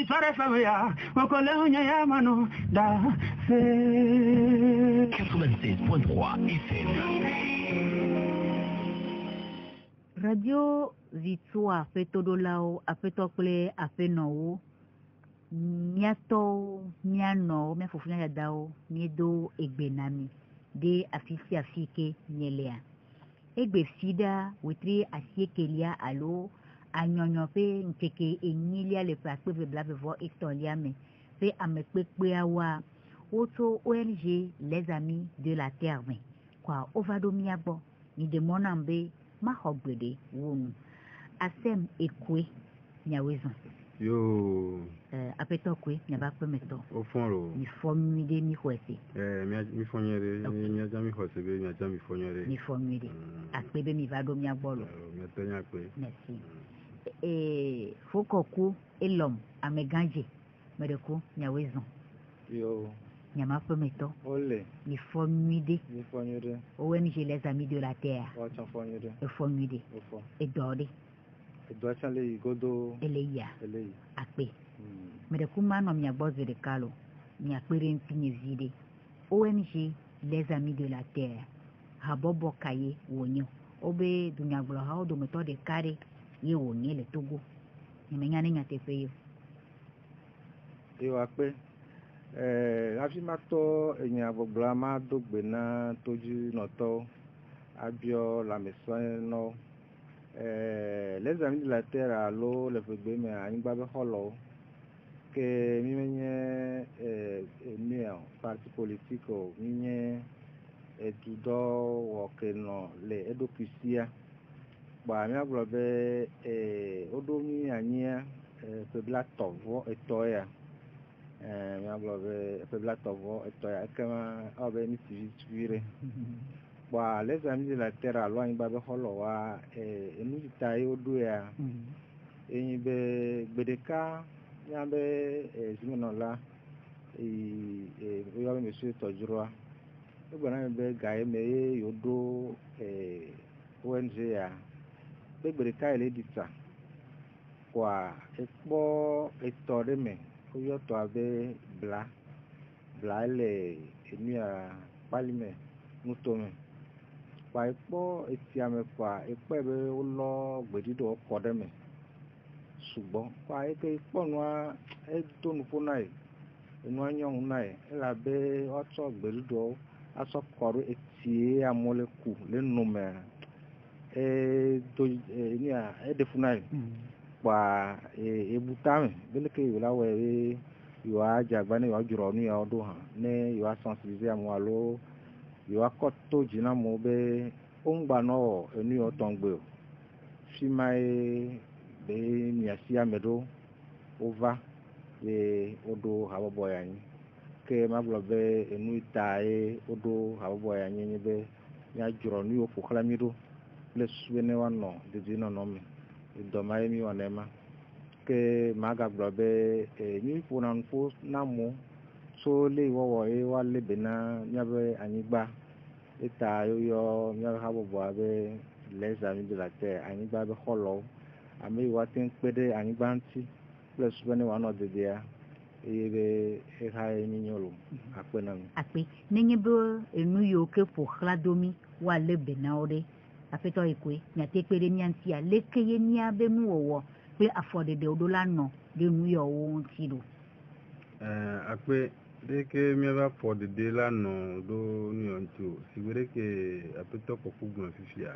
soirée familiale, mon collègue ya mano da fe 96.3 FM. Radio Vitua Fetodolao Afetokle Afenowo Miato Miano Miafufunya Yadao Miedo Egbenami de Afisi Afike Nyelea Egbe Fida Witri Asiekelia Alo Anyonyope Nkeke Enyilia Le Pakpe Blabevo Ectoliame Pe Amekpekpe Awa Auto ONG Les Amis de la Terre Kwa Ovado Miabo Ni de Monambe Mahogbede Wonu Asem Ekwe Nyawezon Yo apetokwe nyabakwe meto au fond lo ni formule ni kwese mi fonyere mi jami hosebe mi jami fonyere ni formule akpebe mi vado mi agbolo mi tanya pe merci fokoku elom ameganje mereko nyawezon yo nyabakwe meto ole ni formule ONG les amis de la terre formule et dode Edwachale igodo eleya akpe medekuma no miagboze de kalo miakpere mpinye vide ONG les amis de la terre habobo kaye wonyo obe dunyaglo ha odo metode kare ye wonye le togo nyemenya nyate peyo yo akpe afimato enyagbogla ma dogbe na toju noto abio la mesoin no les amis de la terre alo le fegbe me anigba be holo ke mi menye mi parti politique o mi etudo wo ke no le edokusia ba mi aglo be odo mi anya pebla tovo etoya mi aglo be pebla tovo etoya kama obe mi tivire Bah, les amis de la terre à loin babe holowa nous taille au douya et bedeka yambe zimenola et yo monsieur tojroa e bona be gae me yodo ONG ya bedeka ele dita kwa ekpo etore me yo to abe bla le emia palime mutome pa ipo eti amefa ipebe ulo gbedido okode me ṣùgbọ́n pa eke ipo nua edonu funai enu anyong nai ela be oto gbedido aso koru eti amoleku lenu me do ni a edefunai pa ebutame beleke yola we yo ajagba ne yo juro ni odo han ne yo sensibiliser amalo yo akoto jina mo be ongba no enu otongbe fimae be mi asia medo ova be odo habobo yan ke maglo be enu itae odo habobo yan ni be ya juro ni ofu khlamido le suene wano de dino no mi do mai mi wanema ke maga glo be ni funan fu namo so le wo wa le bena nyabe anigba eta yo nyabe habobo abe les amis de la terre anigba be holo ami watin pede anigba nti plus bene wano de dia ebe ha ni nyolo akpenam akpe nenye be enu yo ke po hladomi wa le bena ode afeto ekwe nyate pere nyanti a lekeye ni abe mu wo pe afode de odola no de nu yo wo nti do akpe deke miaba for the day la no do ni onto sigure ke apeto kokugun fifia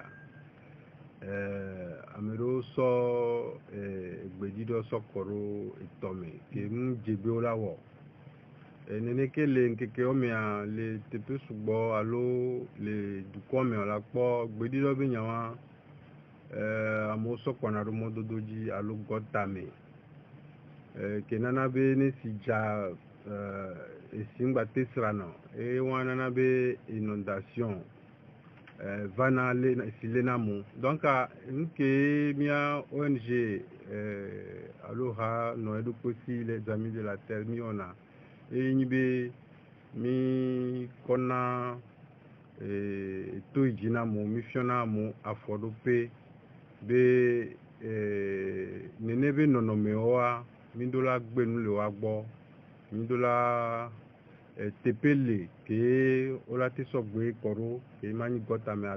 amero so gbedido sokoro itome ke mu jebe olawo nene ke le nkeke o me a le tepe sugbo alo le duko me ola po gbedido be nyawa amo so kwanaro mododoji alo gotame ke nana be ne sija esingba tesrano e wana na be inondation vana le silena mu donc nke mia ONG aloha no edu kosi les amis de la terre mi ona e nyibe mi kona to ijina mu missiona mu afodo pe be nene be nono meoa mindola gbenu le wa gbɔ mindola tepele ke wola te sɔgbe kɔɖo ke ma nyi gɔta me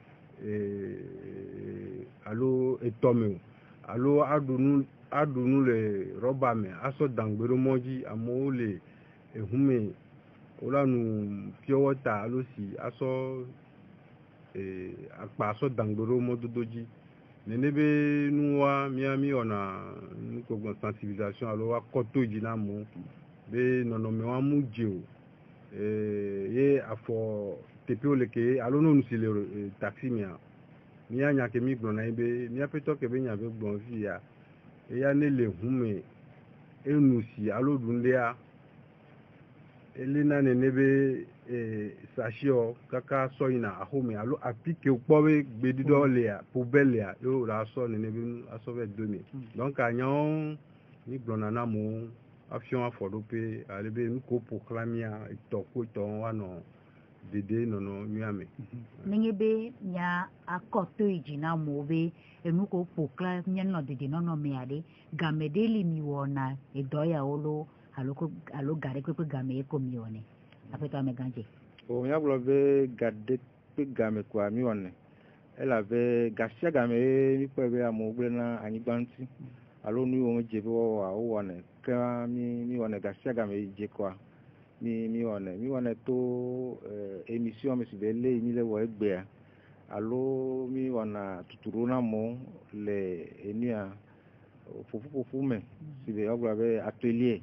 alo etɔme o alo aɖu nu le rɔba me asɔ dangbe ɖo mɔ dzi amewo le ehume wola nu pure water alo si asɔ akpa asɔ dangbe ɖo mɔdodo dzi nene be nuwa mi wɔna nukɔgbɔn sensibilisation alo akɔto dzi na amewo be nɔnɔme wa mu dze o ye afɔ teƒewo le ke alo nonu si le taxi mea mía nya ke mi gblɔna ye be míaƒe tɔ ke be nya be gblɔm fi ya eya ne le hume enu si alo ɖu ŋdea elena nene be sasiɔ kaka sɔ yina axome alo afi ke wokpɔ be gbeɖuɖɔ lea poubelle lea ye wòle asɔ nene be asɔ va do me donc anyawo mi gblɔna na amewo afiɔ afɔɖoƒe ale be nu ko ƒoxlã mía etɔ ko etɔwo woanɔ dede nɔnɔ nyuia me. Nenye be mia akɔto yi dzi na amewo be enu ko ƒoxlã mianɔ dede nɔnɔ mea ɖe game ɖe li mi wɔna edɔ yawo lo alo ga ɖe kpekpe game ye ko mi wɔnɛ aƒetɔ amegãdze. O míagblɔ be ga ɖe kpe game koa mi wɔnɛ elabe ga sia game ye mi kpɔe be amewo gblẽ na anyigba ŋuti alo nu yiwo medze be wɔwɔa wowɔnɛ ke mi wɔnɛ ga sia game yi dze koa mi wɔnɛ to émission me si be le mi le wɔ egbea alo mi wɔna tuturu na amewo le enua ƒoƒuƒoƒu me si be wɔgblɔ be atelier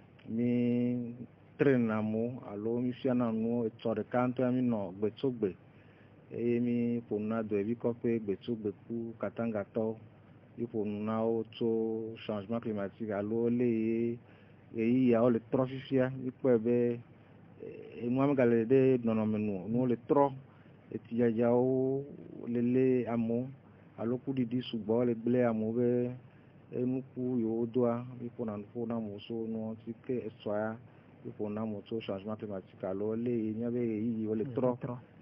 mi train na amewo alo mi fiana nuwo etsɔ ɖeka ŋutɔ mi nɔ gbetsogbe eye mi ƒo nu na doevi kɔƒe gbetsogbe ku katangatɔwo mi ƒo nu na wo tso changement climatique alo le yawo le trɔ fifia mi kpɔe be enua megale ɖe nɔnɔme nu nuwo le trɔ etidzadzawo le amewo alo kuɖiɖi sugbɔ le gblẽ amewo be enuku yiwo doa mi ƒona nu ƒo na amewo so nuwo si ke esɔ ya mi ƒo na amewo tso changement climatique alo le mía be ɣeyiɣiwo le trɔ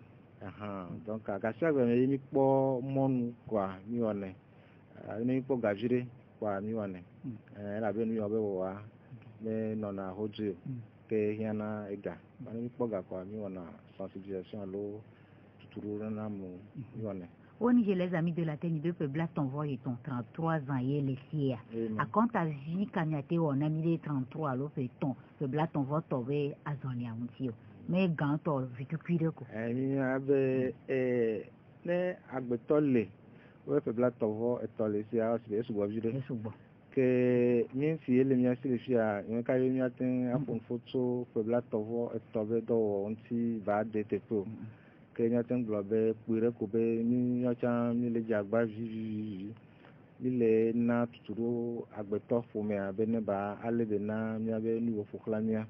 donc gasia gbe me ye mi kpɔ mɔnu koa mi wɔnɛ ne mi kpɔ gavi ɖe koa mi wɔnɛ elabe nu yawo be wɔwɔa ne nɔna hodzoe ke hiãna ega ne mi kpɔ ga koa mi wɔna sensibilisation alo tuturu na amewo mi wɔnɛ. Au Niger, les amis de la terre, nous devons faire ton voix et ton 33 ans et les siens. À quand ta vie, quand tu as on a mis 33 alors fait ton voix, tu avais à zonner à mon mais quand tu as vécu cuire quoi. Mi abe ne agbetɔ le wo fe bla tɔvɔ etɔ le sia si be sugbɔ vi ɖe ke mi si ele mia si le fia mi ka ye mia te aƒo fo tso fe bla tɔvɔ etɔ be dɔwɔ ŋuti va de teƒe o ke mia te gblɔ be kpui ɖe ko be mi tsã mi le dze agba vivivi mi le na tuturu agbetɔ ƒomea be ne ba ale be na mia be nu yiwo ƒoxlã mia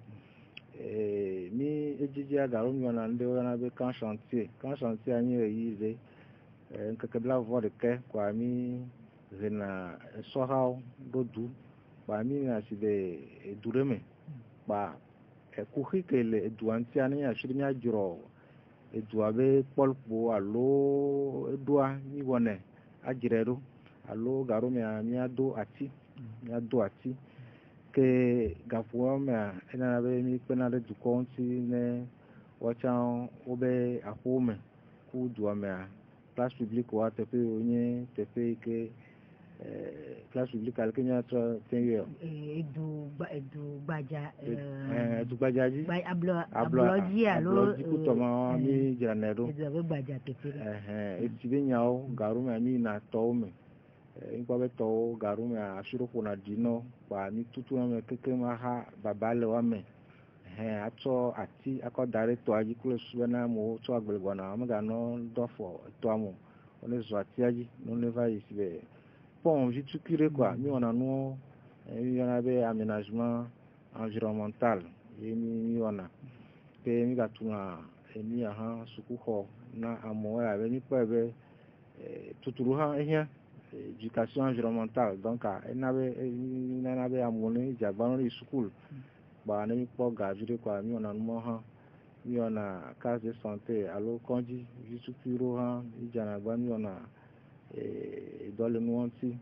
mi edzidzi agalo mi wɔna ŋɖe wɔna be camp chantier anyi ɣeyiɣi ɖe ŋkeke blavɔ ɖeke koa mi hena esɔhawo ɖo du kpa mi yina si le edu ɖe me kpa ekuxi ke le edua ŋutia ne asi ɖe miadzrɔ edua be kpɔlkpo alo eɖoa mi wɔnɛ adzrae ɖo alo garo mea miado ati ke gaƒoa mea enana be mi kpena ɖe dukɔ ŋuti ne woatsã wobe aƒewo me ku dua mea place publique wa teƒe yiwo nye teƒe yi ke place publique ale ke miatrɔ te yɔ edu gbadza dzi ablɔdzi alo kutɔma mi dzranɛ ɖo esi be nyawo garo mea mi yina tɔwo me ŋkɔ be tɔwo garo mea asi ɖo ƒona ɖi nɔ kpa mi tutu ame keke maha baba le woame atsɔ ati akɔ da ɖe tɔa dzi kple su bena amewo tsɔ agble gbɔna meganɔ dɔ afɔ etɔa me wone zɔ atia dzi ne va yi si be pɔn vi tukui ɖe koa mi wɔna nuwo mi yɔna be aménagement environnemental ye mi wɔna ke mi gatuna emia hã sukuxɔ na amewo abe mi kpɔe be tuturu hã ehiã éducation environnementale donc ena be amewo ne dze agba no yi sukulu kpa ne mi kpɔ gavi ɖe koa mi wɔna numɔ hã mi wɔna case de santé alo kɔdzi vi tukui ɖewo hã mi dzana agba mi wɔna dɔ le nuwo ŋuti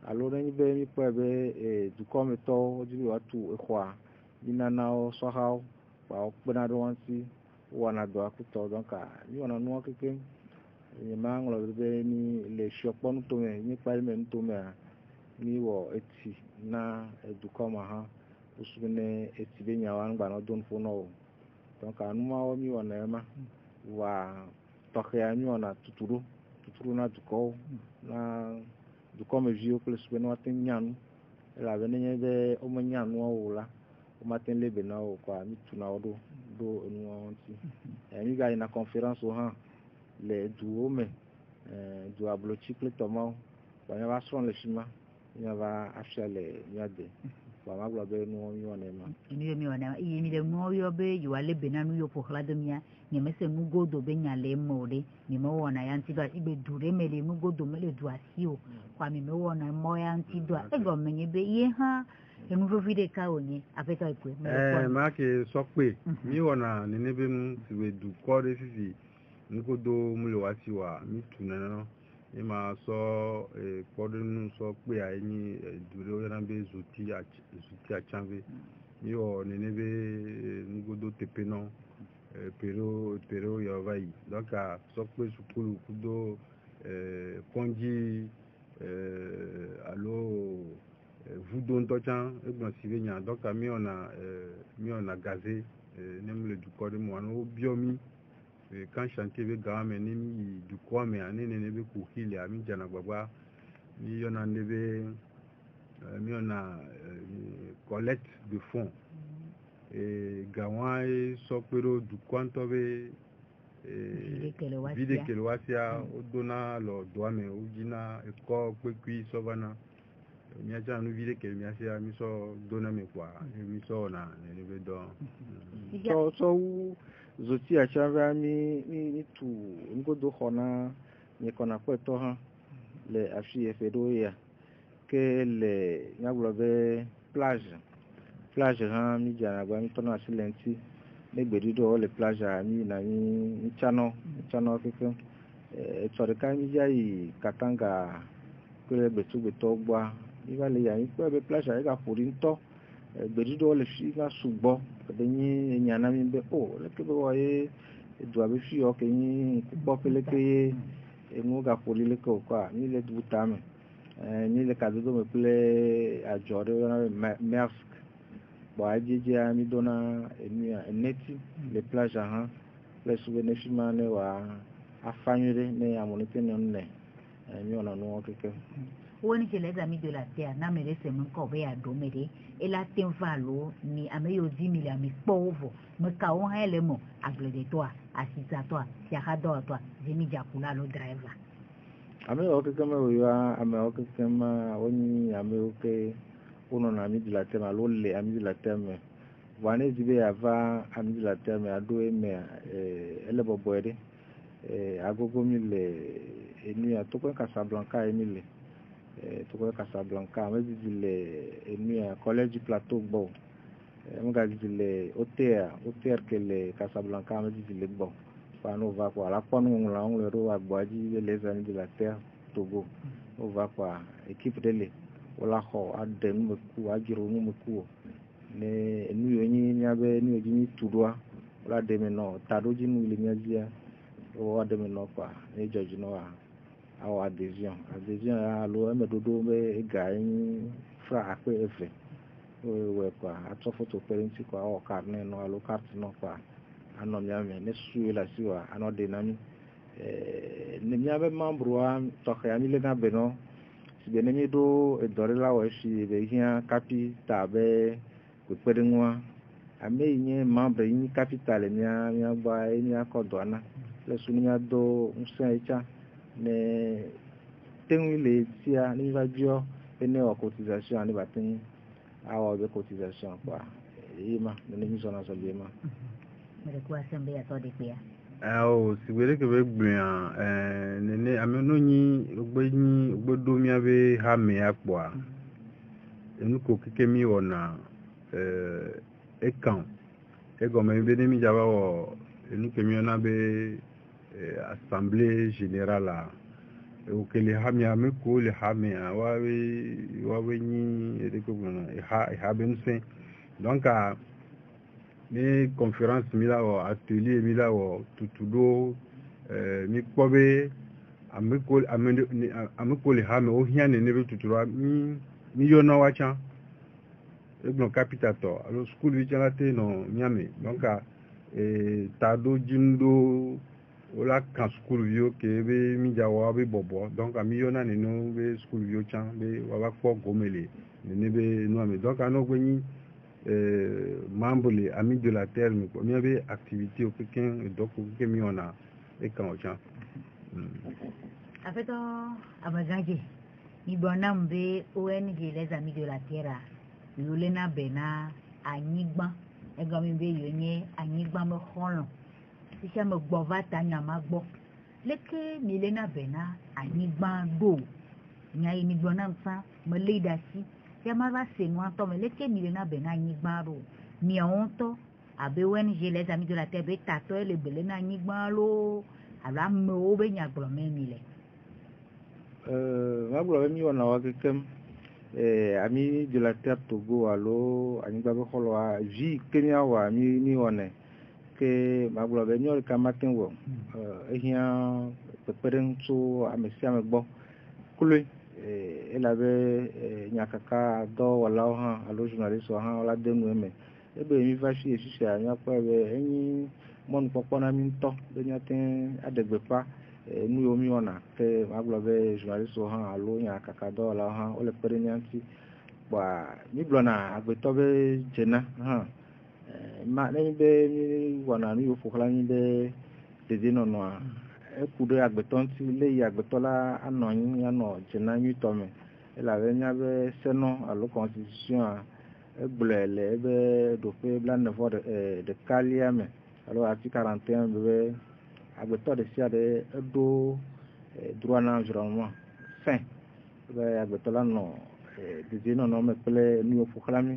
alo ne be mi kpe be dukɔ me tɔ dzi be watu exɔa minanawo sɔhawo ba kpena ɖe ŋuti wɔna dɔ akutɔ donc mi wɔna nuwo keke nye ma ŋlɔ be ni le siɔkpɔ nutome mi kpa me nutomea mi wɔ eti na dukɔ ma hã wosu ne eti be nyawa ŋgbanɔ do nuƒo na wo donc numawo mi wɔna ema wa tɔxɛa mi wɔna tuturu na dukɔwo na dukɔmeviwo kple sugbɔ ne woate nya nu elabena nye be womenya nuwo o la womate le be na wo kɔa mi tuna wo ɖo enuwo ŋuti mi gayina conférence wo hã le duwo me du ablotsi kple tɔmawo kɔa mi va srɔ̃ le fi ma mi va afia le mia de kɔa ma gblɔ be nuwo mi wɔna ema mi wɔna iye mi le nuwo yɔ be yewoa le be na nu yiwo ƒoxla de mia nyemese nugodo be nya le eme o ɖe mi me wɔna ya ŋuti do asi be du ɖe me le nugodo mele du asi o kɔa mi me wɔna mɔ ya ŋuti doa egɔme nye be ye hã enuvevi ɖeka wònye aƒetɔ ekpe ma ke sɔkpe mi wɔna nene be nu si be dukɔ ɖe fifi nugodo mu le wasi wa mi tu nene no mi ma sɔ kpɔɖenu sɔkpea enyi du ɖe woyɔna be zuti atsãve mi wɔ nene be nugodo teƒe nɔ pero yɔ va yi donc sɔkpe sukulu kudo kɔndzi alo vudo ŋutɔ tsã egblɔ si be nya donc mi wɔna gaze ne mu le dukɔ ɖe me wa ne wobiɔ mi kan chantier be gawa me ne mi yi dukɔa mea ne nene be kuxi lia mi dzana gbagba mi yɔna ne be mi wɔna collecte de fonds gawa sɔkpe ɖo dukɔa ŋutɔ be vi de kele wasia wodona lɔ doa me wodzina ekɔ kpekui sɔ vana miatsã nu vi de kele miasia mi sɔ dona me kɔa mi sɔ wɔna nene be dɔ sɔ wu zoti atsãvea mi tu nugodo xɔ na nye kɔna kpetɔ hã le afi eƒe ɖo ya ke le miagblɔ be plage hã mi dzana gba mi tɔna asi le ŋuti ne gbeɖuɖɔwo le plagea mi yina mi tsanɔ keke etsɔ ɖeka mi dza yi Katanga kple gbetugbetɔwo gbɔa mi va le ya mi kpɔ be plagea ega ƒo ɖi ŋutɔ gbeɖuɖɔwo le fi va sugbɔ ɖe nyi enya na mi be leke be wɔ ye edua be fi yɔ ke nyi ŋkukpɔƒe leke ye enuwo gaƒo ɖi leke wòkɔa mi le du tame mi le kadodo me kple adzɔ ɖe yɔna be Maersk kpɔa edzedzea mi dona eneti le plagea hã kple sugbɔ ne fi ma ne wòa afa nyuie ɖe ne ame nete ne nu nɛ mi wɔna nuwo keke woni tse le zami do la tea na me ɖe se me ŋkɔ be yeaɖo me ɖe ela te va alo mi ame yiwo di mi le ami kpɔwo vɔ mekawo hã le me agbledetɔa asizatɔa fiaxadɔwɔtɔa zemidjakula alo driver ame yawo keke me woyɔa amewo keke ma wonyi amewo ke wonɔna amidzilatea me alo le amidzilatea me vɔa ne di be yeava amidzilatea me aɖo emea ele bɔbɔe ɖe agogo mi le enuya tokoe Casablanca ye mi le tokoe Casablanca me didi le enuya collège plateau gbɔ megadidi le hôtel ke le Casablanca me didi le gbɔ kpɔa ne wova kpɔa la kpɔ nuŋɔŋlɔa ŋlɔe ɖo agboa dzi be les amidzilatea Togo wova kpɔa équipe ɖe le wola xɔ aɖe numeku adzro numeku ne enu yiwo nyi miabe nu yiwo dzi mi tu ɖoa wola ɖe me nɔ taɖodzi nu le mia dzia woa ɖe me nɔ kpɔa ne dzɔdzi nɔ awɔ adhesion ya alo eme ɖoɖo be ega nyi fra akpe eve wɔe kpɔa atsɔ foto kpe ɖe ŋuti kpɔa awɔ carte ne nɔ alo carte nɔ kpɔa anɔ mia me ne susu le asi wa anɔ ɖe na mi ne miabe membroa tɔxɛa mi le na be nɔ si be ne mi ɖo edɔ ɖe la wɔ efi be hiã kapita be kpekpeɖeŋua ame yi nye membre yi nyi kapita le mia gbɔa ye miakɔ dɔa na le su ne miado ŋusẽ etsa ne teŋui le tia ne mi va biɔ be ne wɔ cotisation ne ba teŋu awɔ be cotisation kpɔa ye ma nene mi zɔna zɔ be ma sigbe ɖeke be gblẽa nene ame no nyi wogbe ɖo miabe hamea kpɔa enu ko keke mi wɔna ekãu egɔme be ne mi dzava wɔ enu ke mi yɔna be assemblée générale okele hamia ameko le hamia wawe ni edekogona ha bense donc ni conférence mi la o atelier mi la o tutudo mi kpobe ameko le hamia o hiane ne be tuturo mi yona wacha egbon capital to alo school bi chalate no miami donc tado jindo ola kan school vio ke be mi jawa be bobo donc mi yona ni no be school vio chan be wa kpo gomele ni be no ami donc ano gweni membre ami de la terre mi be activité o quelqu'un donc que mi ona e kan o chan afeto abagaje ni bonam be ONG les amis de la terre lolena bena anyigba egomi be yonye anyigba me holon si me gbo vata nyama gbo leke milena bena anyigba do nya yi mi gbona mfa me leader si ya ma va se no to me leke milena bena anyigba do mi onto abe ONG les amis de la terre be tato le belena anyigba lo ala me o be nya gbo me mi le ma gbo mi wona wa kekem ami de la terre Togo alo anyigba be holo a vi Kenya wa mi one ke ma gbo be nyor ka matin wo ehia peperen so amesi amegbo kulu ela be nyakaka do wala ha alo journalist ha wala denu eme ebe mi va fi esisi anya kwa be enyi mon popo na mi nto be nyatin adegbepa nu omi ona ke ma gbo be journalist ha alo nyakaka do wala ha ole pere nyanti ba mi blona agbeto be jena ha ma ne be mi wana ni ofokala ni be de no no ekudo agbetonti le ya agbetola anoyin ano jena mi to me ela be nya be seno alo constitution egbele be do pe bla nevo de kalia me alo article 41 be agbeto de sia de do droit na environnement fin be agbetola no de no no me pele ni ofokala mi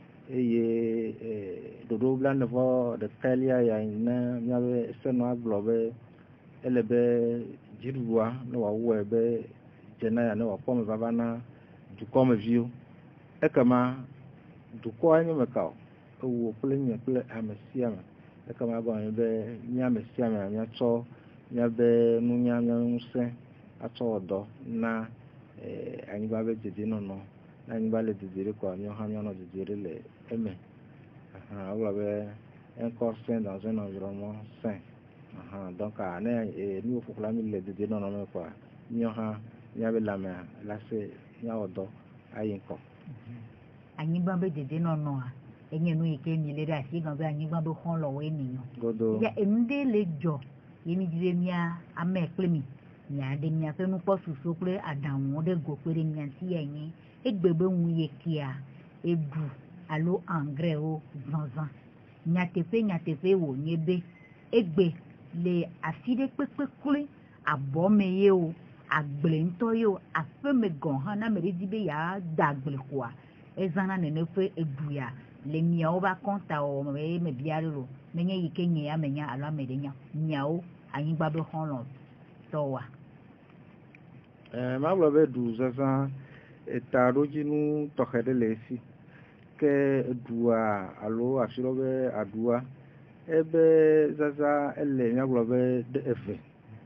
eye dodo bla nevo de kalia ya na nya be seno aglobe elebe jirwa no wa webe jena ya no wa pome babana du comme vieux ekama du ko anyi mekao wo pele nya pele amesiama ekama go be nya amesiama nya cho nya be nu nya nse acho odo na anyi ba be jede no no anyi ba le didire ko anyi ha no didire le eme wa be un corps sain dans un environnement sain donc ni ofukula mi le de no no kwa nyoha nya be la me la se nya odo ayinko anyigba be de no no a enye no ike mi le da si gan be anyigba be hon lo we niyan godo ya emde le jo yemi dire mia ame pe mi nya de mia fe nu po suso pe adanwo de go pe de mia ti yin egbebe wu ye kia edu alo engrais o zanzan nya tepe wo nyebe egbe le afide pepekule abomeye o agble nto yo afeme gon ha na mere dibe ya dagble kwa ezana nene fe ebuya le miao ba konta o me biaro menye yikenye ya menya ala medenya miao anyigba be honlo towa ma blo be du zaza etarojinu tokede lesi ke dua alo asirobe adua ebe zaza ele nyaglobe de efe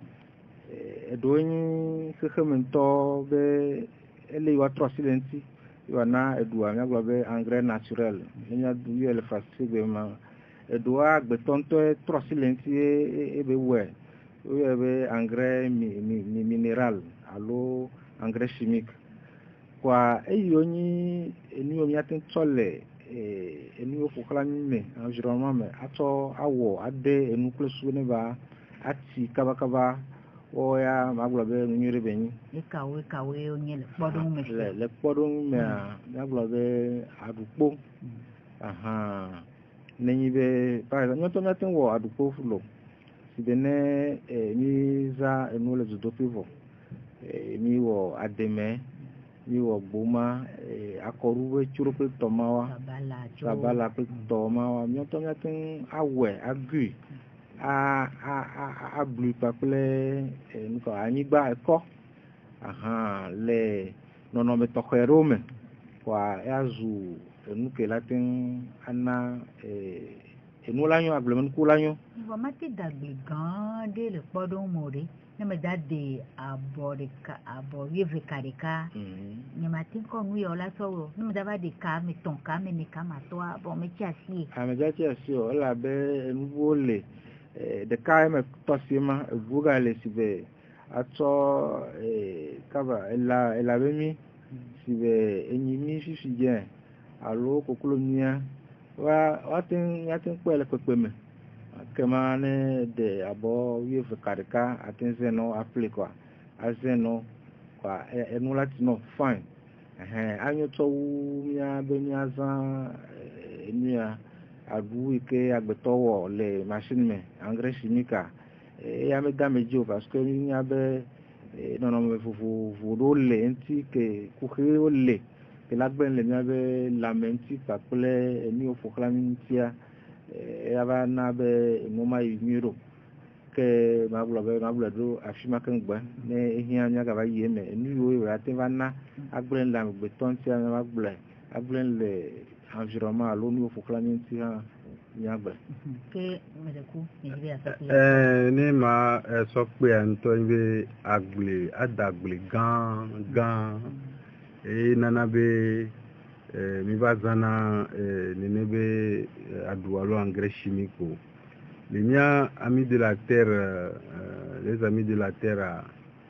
edonyi kekemento be ele wa trosilenti wana edua nyaglobe engrais naturel nya du ele fasebe ma edua gbetonto trosilenti ebe we ebe engrais minéral alo engrais chimique kwa eyonyi eni omi atin tole eni ofukala mi environnement me ato awo ade enukle sune ba ati kabakaba o ya maglobe nyure benyi ikawe onye le podun me le podun me maglobe adukpo nenyi be par exemple nyoto natin wo adukpo fulo sibene ni za enule zudopivo ni wo ademe ni wo gboma akoruwe churope tomawa sabala pe tomawa nyoto nyatin awe agui a blue paple nko anigba eko le nɔnɔme tɔxɛ ɖewo me kɔa yazu enu ke la teŋ ana enu la nyo agblemenuku la nyo. Vɔ mate dagbe gã ɖe le kpɔɖeŋu me o ɖe ne me da de abɔ ɖeka abɔ wuieveka ɖeka nye mate kɔ nu ya la sɔ wɔ ne me da va de ka me tɔn ka me ne ka ma tɔa bɔn me tsi asi. Amedzatsi asi o elabe enuwo le ɖeka eme tɔsi ma eʋuwo ga le si be atsɔ kaba ela be mi si be enyi mi fifi dze alo koklo mia woate kpɔe le kpekpe me kema ne de abɔ wuieveka ɖeka ate zẽ nɔ aƒle kɔa azẽ nɔ kɔa enu la ti nɔ fine anyo tsɔ wu mia be miazã enuya aɖu yi ke agbetɔ wɔ le machine me engrais chimique eya me da me dzi o parce que mia be nɔnɔme vovovo ɖewo le eŋuti ke kuxiwo le ke la gbe le mia be lãme ŋuti kpakple enu ƒo xlã mi ŋutia eya va na be enu ma yi nyuie ɖo ke magblɔ be magblɔ ɖo afi ma ke ŋgbe ne ehiã mia gava yi eme enu yiwo ate va na agblẽ le amegbetɔ ŋutia mia magblɔe agblẽ le environnement alo nu ƒo xlã mi ŋuti hã mia gblɔe. Ke me de ku ne ma sɔkpea ŋutɔ be adagble gã nana be mi va zãna nene be aɖu alo engrais chimique o. Les miens amis de la terre, les amis de la terre,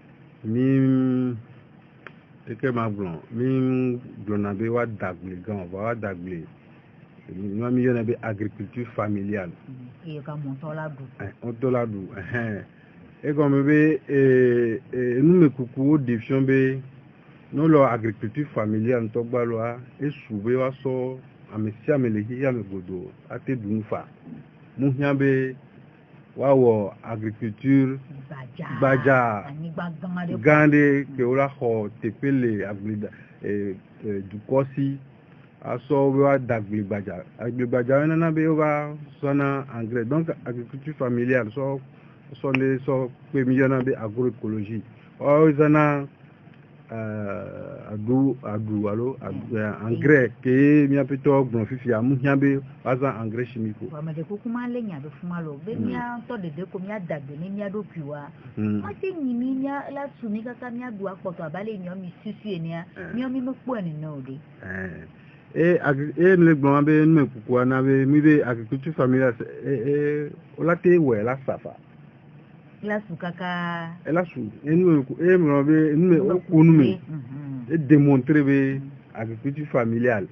mi eke ma gblɔ mi gblɔna be wa dagble gã wa dagble mi mi yɔna be agriculture familiale. Eye ka mɔtɔ la ɖu. Mɔtɔ la ɖu egɔme be numekuku wo ɖe fiɔ be n'olɔ agriculture familiale ŋutɔ gbaloa esu be wa sɔ ame sia ame le xixia me godo ate ɖu nu fa. Mu hiã be woawɔ agriculture gbadza gã ɖe ke wola xɔ teƒe le dukɔ si asɔ be woadagble gbadza agblegbadza nana be wova sɔna engrais donc agriculture familiale sɔ ne sɔ kpe mi yɔna be agroécologie wo zãna aɖu alo engrais ke miaƒe tɔwo gblɔ fifia mu hiã be woazã engrais chimique o. Ame ɖe kuku ma le nya ɖe fuma lo be miatɔ ɖeɖe ko miadagbe ne mia ɖokuiwoa mate nyi mi mia la su mi kaka miaɖu akpɔtɔ abe ale miɔ mi susu enea miɔ mi mekpɔe nene o ɖe. Le gblɔma be numekukua na be mi be agriculture familiale wola te wɔe la safa. La su kaka. La su mlɔ be woko nume démontrer be agriculture familiale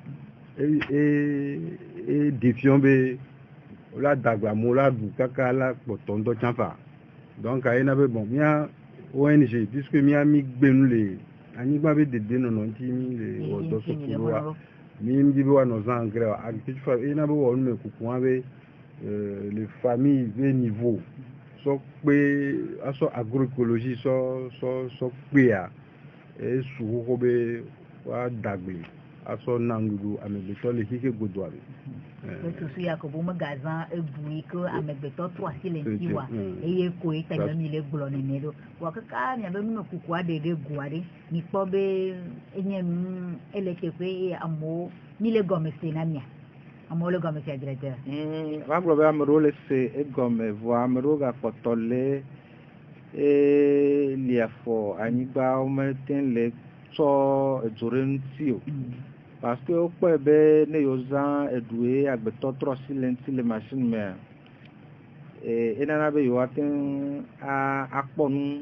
defiant be la dagba mo la du kaka la kpɔtɔ ŋdɔ tsafa donc ayena be bon mia ONG puisque mia mi gbenu le anyigba be dede nɔnɔ ŋuti mi le wɔdɔ sɔkuro wa mi di be wa nɔ zã engrais wa agriculture eyena be wɔ nume kuku hã be le famille be niveau sɔ kpe asɔ agroécologie sɔ kpea esu xoxo be wa dagble asɔ na ŋuɖuɖu amegbetɔ le xixi godoa be. Susu ya ko bo megazã ebu yi ke amegbetɔ to asi le ŋuti wa eye koe ta mi le gblɔ nene ɖo vɔ kaka miabe numekukua ɖe go aɖe mi kpɔ be enye nu ele teƒe eye amewo mi le gɔme se na mia. Amewo le gɔme se adrede. Magblɔ be ame ɖewo le se egɔme vɔ ame ɖewo gakpɔtɔ le liafɔ anyigba womete le tsɔ edzo ɖe ŋuti o parce que wokpɔe be ne yewo edue agbetɔ trɔ si le ŋuti le machine mea enana be yewoate akpɔ nu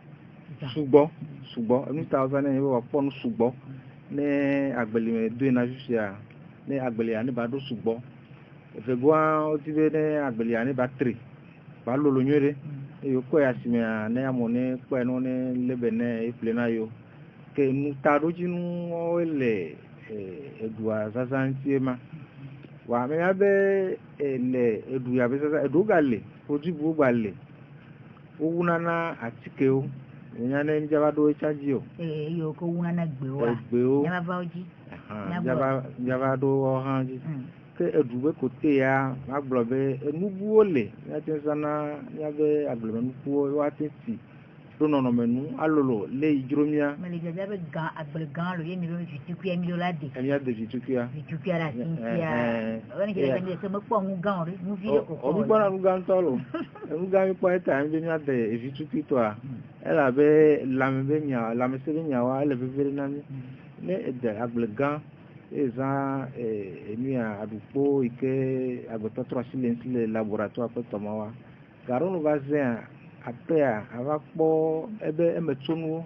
sugbɔ enu ta wozã ne be woakpɔ nu sugbɔ ne agbeli doe na fifia ne agbelia ne ba ɖo sugbɔ evegoa wodi be ne agbelia ne ba tri ba lolo nyuie ɖe eye wokɔe asimea ne amo ne kpɔe no ne lebe ne eƒle na yo ke nutaɖodzinuwo le edua zazã ŋutie ma wa ame ya be le edu ya be zazã eɖewo ga le produit buwo ga le wowuna na atikewo nya ne midzava ɖo etsa dzi o eyiwo ke wuna na gbewo miava dzi miava ɖo hã dzi ke eɖu be kote ya magblɔ be enubuwo le miate zãna miabe agblemenukuwo woate si do nono menu alolo le idromia mais les jajabe gan agbel gan lo yemi lo vitukia mi lo la de emia de vitukia la tinkia wani ke ga ni se mo po ngu gan ri mu vi ko o mi bona ngu gan tolo ngu gan mi po eta mi mia de vituki to a ela be la me be nya la me se be nya wa ele be vere na mi ne de agbel gan eza emia adupo ike agboto 3 silence le laboratoire pe tomawa garon va zen après ava kpɔ ebe emetsonu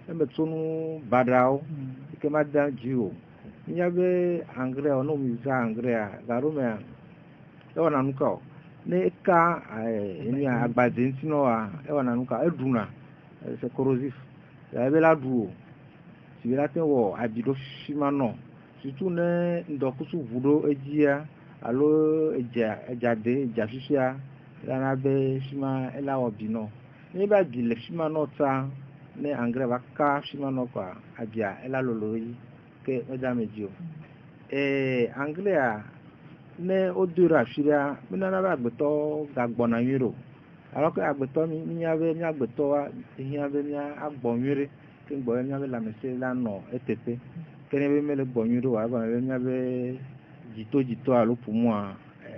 badrawo ike ma da dziwo nya be engrais o no mi za engrais a garo me e wana nuka o ne ka eni agbaze ntino a e wana nuka eduna c'est corrosif ya be la duo si la ten wo abido fima no surtout ne ndokusu vudo ejia alo ejade jafifia lana be fima ela obino ne ba bi le fima no ta ne engrais ba ka fima no kwa abia ela lolori ke madame dio engrais a ne odura firia mina na ba gbeto gagbona yiro alors que agbeto mi agbeto wa ehia be mi agbonwire ke gbo mi be la mese la no etepe kene be mele gbonwire wa ba mi be jito alo pour moi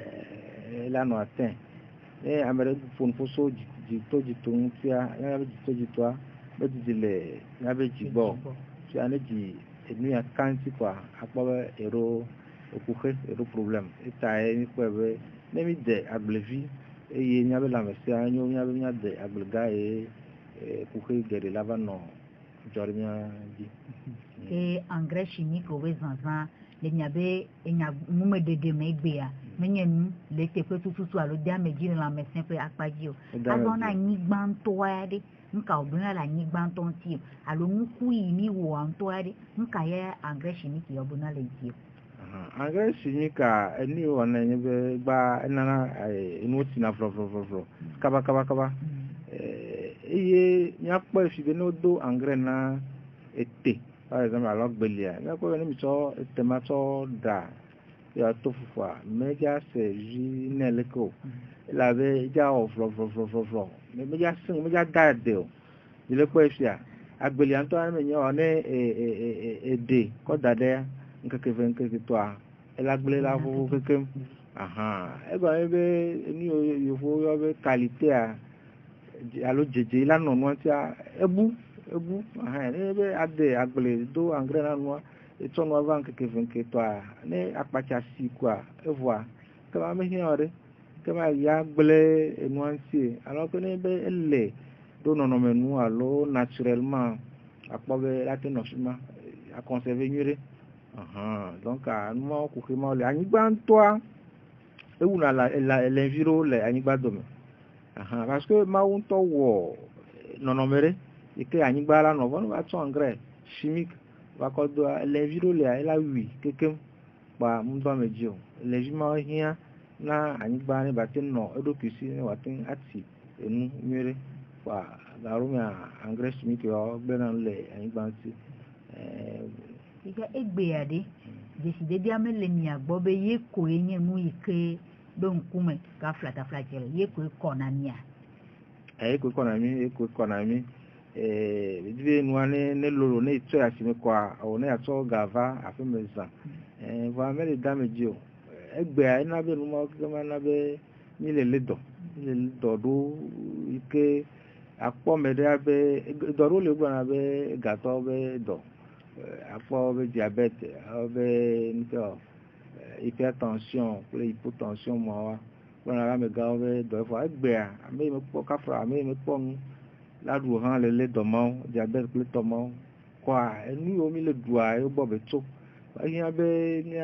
la no atin amere fon foso jito ntia ya be jito be dile ya be jibo ti ane ji enu ya kanti kwa akpo ero okuche ero problem eta ni kwebe ne mi de aglevi eye nya be la mesi anyo nya be nya de aglega okuche gere lava no jormia di engrais chimique o bezanzan le nyabe enya mume de megbea menyenu le tepe tututu alo damage na la médecin pe apagio azona nyigban to ade nka obuna la nyigban to nti alo nku yi ni wo anto ade nka ye engrais chimique yo obuna le nti engrais chimique eni wona nyebe gba enana inoti na fro kaba eye nyapo efibe no do engrais na ete par exemple alors belia na ko ni mi so tomato da ya to fufa meja se ji neleko la be ja o flo meja sing meja da de o ile po efia agbeli anto ame nyo ne ede ko da de nkeke ven nkeke to a ela gbele la fo keke e gba ebe ni yo fo yo be qualité a alo jeje la no no ti a ebu ebe ade agbele do engrais na no eto no avan ke venke to a ne apacha si kwa evoa kama me hiore kama ya gbele enuansi alors que ne be elle do no menu alo naturellement akpobe la te no fima a conserver nyure donc a no ko khima le anigba ntoa ewuna l'enviro le anigba dome parce que ma un to wo no mere ike anigba la no bon va to engrais chimique va ko do l'enviro le la wi kekem pa mdo mejo le jima hia na anigba ne batin no edo kisi ne watin ati enu mere pa garumia engrais chimique yo gbena le anigba ti ika egbe ade décider dia me le mi agbo be ye ko enye mu ike do nkume ka flata flagel ye ko economia economy vive nuane ne lolo ne to ya sime kwa o ne ato gava afemeza va me le damage o egbe ai na be nu ma ke ma na be ni le do do ike apo me de abe do ro le gba na be gato be do apo be diabète be nko hypertension pour hypotension mo wa na me ga be do fo egbe a me po kafra me po nu la du han le domo diabète plus tomo kwa enu omi le dua e bo be to ayan be ni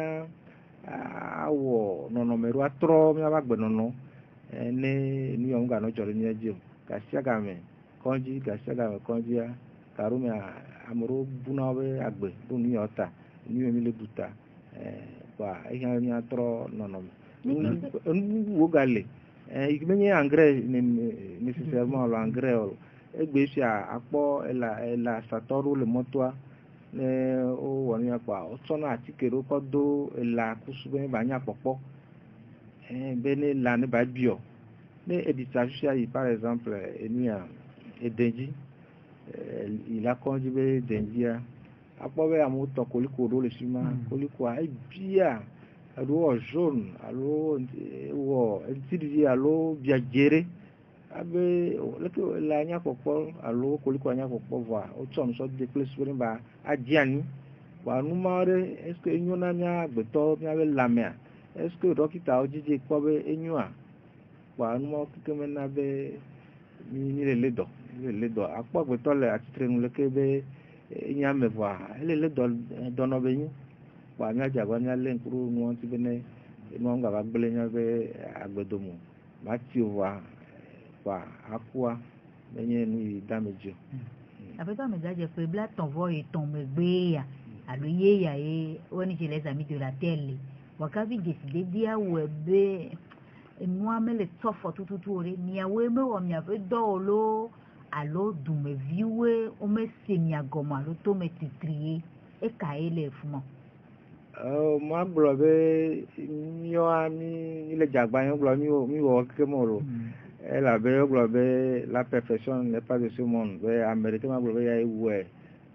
awo no meru atro mi aba gbe no ne ni on ga no jore ni eje ka siaga me konji ya karu me amuru buna be agbe do ni ota ni omi le duta kwa ayan ni atro no wo gale igmenye engrais nécessairement l'engrais egbe fi apo ela satoru le motoa ne o woni apa o tona atikero ko do ela kusube ba nya popo bene la ne ba bio ne edita fi par exemple enia edenji il a conduit d'India. Après, à mon temps, coliko dans le chemin, coliko a bien, alors jaune, alors un petit alors bien géré. Abe, la nya kokpo, alors coliko nya kokpo voit. Autant nous sommes déplacés par Adjani. Wa numare, est-ce que nous n'avons beto, nous avons la mer. Est-ce que Rokita a dit quoi be enua? Wa numare que nous avons ni le ledo. À quoi beto le attitré nous le kebe nyame voit. Le ledo dono beni. Wa nya jagwa nya lenkuru nous anti bene. Nous avons gabele nya be agbedomu. Mathieu voit. Wa akwa benye ni damage. Après toi, mais j'ai fait bla ton voix et ton megbeya. Alors hier, on est les amis de la télé. Wakabi décidé dire webe moi me le tofo tout mia weme o mia ve dolo alo du me viwe o me semia goma lo to me titrier e kaele fumo. Moi blobe mio ami ile jagba yon blobe mi wo kemoro. Elle avait blobe la perfection n'est pas de ce monde. Be américain ma blobe ya ewe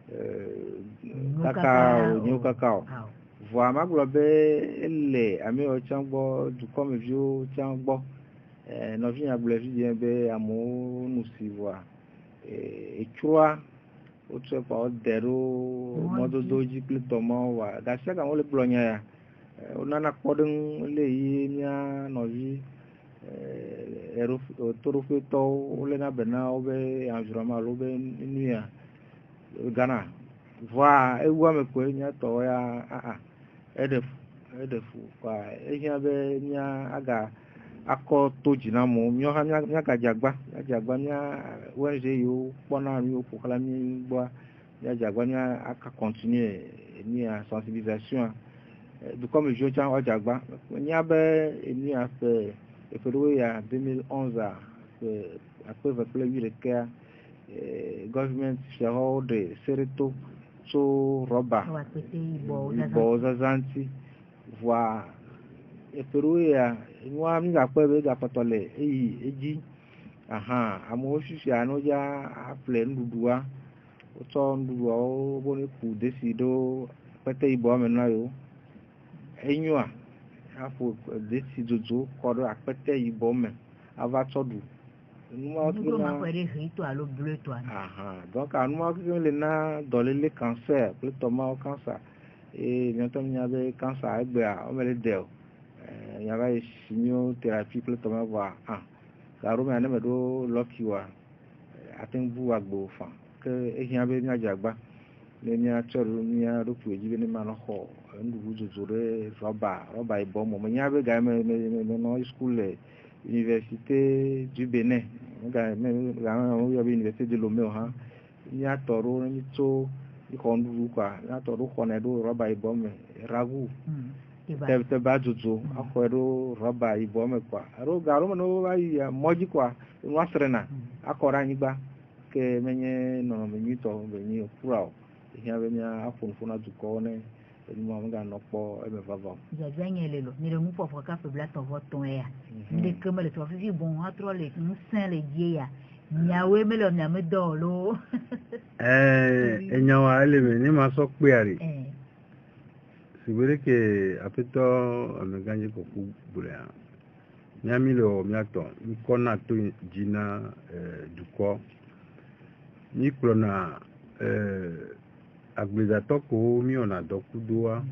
cacao. Voilà, ma globe elle ami o changbo du comme vieux changbo no vient globe bien be amour nous si voir et trois autre pas dero modo doji plutôt wa da chaka on le blonya ya on ana kodun le yimia no vi ero toro feto ole na bena obe environnement lobe nuya Ghana voilà ewa me ko nya to ya edefu kwa ehia be nya aga akọ toji na mo mi o ha nya ka jagba nya wenje yo pona mi o ko kala mi gbo nya jagba nya aka continuer ni a sensibilisation du comme je tiens o jagba nya be ni a fait efero ya 2011 après votre le cas government shareholder sereto so roba ibo zazanti voa efero ya nwa mi ga pe ga patole eji aha amo osisi anu ja aple ndudua oto ndudua o boni ku decido pete ibo amena yo enua apo decido zo kodo apete ibo me ava todu donc nous le na donner le cancer plutôt mal cancer et bientôt il y avait cancer on me le dit il y avait chimiothérapie plutôt mal voir car on me do lucky wa atin bu agbo fa que il y avait nya jagba le nya choro nya do ku ejibe ni ma no ho ndu zuzure roba ibo mo nya be ga me no school Université du Bénin, l'université de Lomé, il y a toro, il y a conduit quoi, il y a toro conedo, roba ibome, ragu, te bajuzo, akwero, roba ibome quoi. Aro garo no vai moji quoi, no astrena, akora niba, que menye no menito, venio purao, il y a venia afunfuna du cone. Nous avons un rapport et me va voir. J'ai gagné le lot. Ni le mot pour faire que blague ton vote ton air. Ni le comme le toi fais bon à trop les nous saint les dieux. Niawe me le niame dolo. Niawa ele ni ma so pe ari. C'est vrai que après toi on gagné beaucoup boulea. Niami le miato, ni kona to jina du corps. Ni klona agbezato ko mi ona dokudoa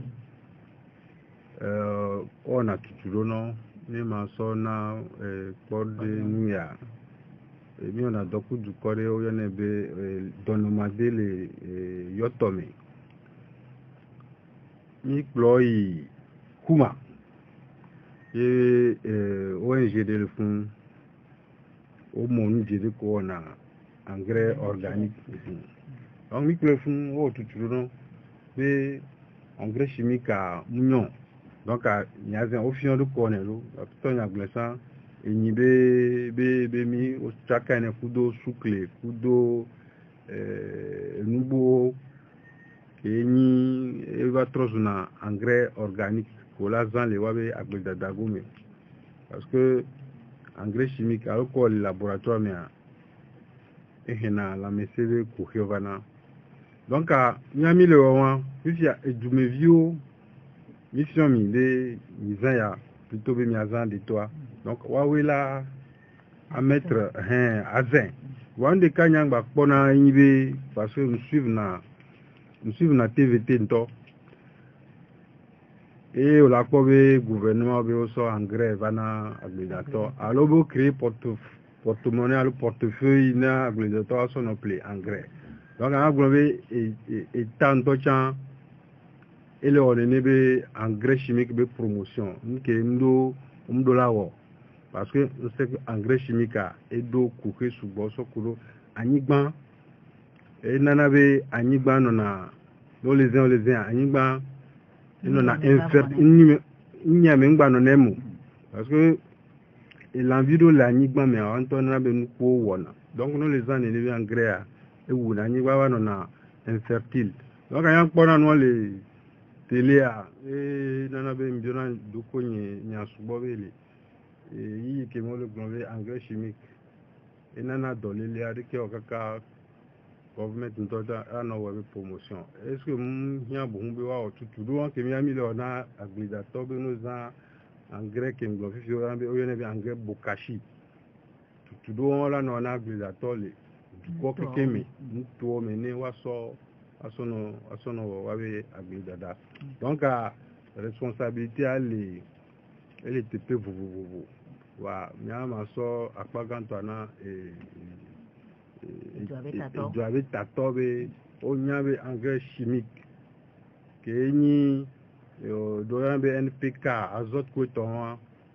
ona tuturono ni ma so na porde nuya mi ona dokudu kore o yene be donomade le yotomi mi ploi kuma ONG de le fun o mo ni jere ko na engrais organique. Donc, mi pleu fun o tuturon be engrais chimique à mignon. Donc, il y a un option de cornelo, tout en glissant, et ni be mi o chacun un kudo soucle, kudo nubo, et ni eva trozuna engrais organique, pour la zone les wabe agbe dadagome. Parce que engrais chimique, alors que le laboratoire, mais ehena la mesebe kuhiovana donc nyami le wa ici edumevio mission mi de misaya plutôt be miazan de toi donc wawela à mettre azin wande kanyang ba pona yibe parce que nous suivons na TVT nto et la kobe gouvernement be aussi en grève na agriculteur alors bo créer porte-monnaie à le portefeuille na agriculteur son appelé engrais donc on a globé et tant chan et le on be engrais chimique be promotion nke ndo lawo parce que c'est engrais chimique et do kuke subo so kulo anigban et nanabe anigban nona no les uns anigban nona infert nyame ngba no nemu parce que l'envie de l'anigban mais on tona be ko wona donc no les ans ne engrais et ou l'anigban wa nona infertile donc ayan pona no les télé et nanabe mbiona do ko nya subo bele yi ke mo le globé engrais chimique et nana dolé les arike okaka government ntoda ana wa promotion est-ce que nya bo humbe wa tutu do ke mi ami le ona agriculteur be no za engrais ke nglofi fi o yene be engrais bokashi tutu do la no na agriculteur le ko ke mi to me ne wa so asono wa be agriculteur donc responsabilité elle était peu vous wa nyama so akpagantwana doit tatobe o nyabe engrais chimique ke ni do yambe NPK azote ko ton